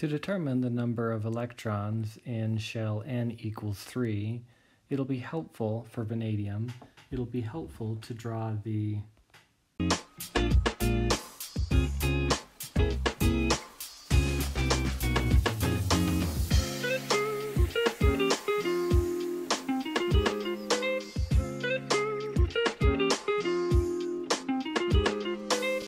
To determine the number of electrons in shell n equals 3, it'll be helpful for vanadium, it'll be helpful to draw the